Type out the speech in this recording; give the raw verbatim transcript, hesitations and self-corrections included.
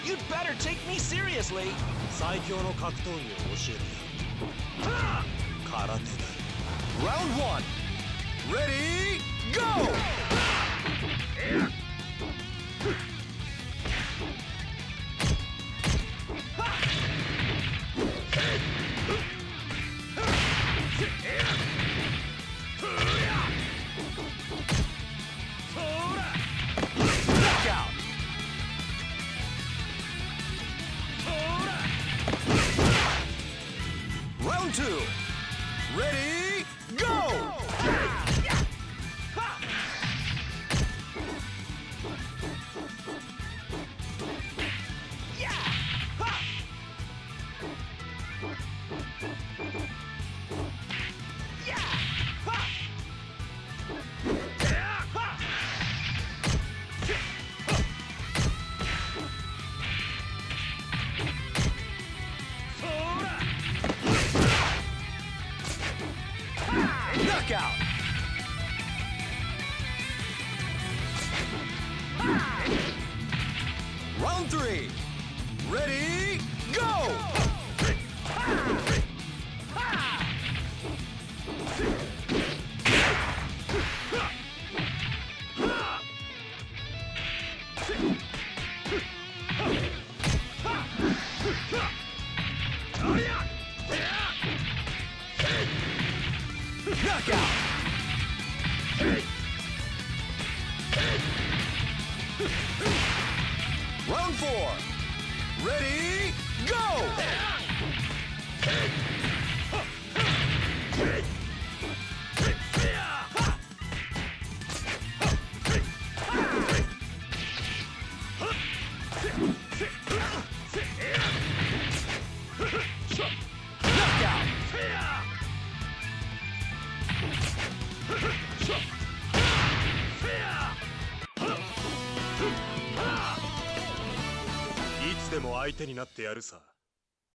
You'd better take me seriously. 最強の格闘技を教えてやる。空手だ。 Round one. Ready, go! Knockout! Round two. Ready, go! Knockout! Round three. Ready, go! Knockout! Round four. Ready, go! Knockout! いつでも相手になってやるさ。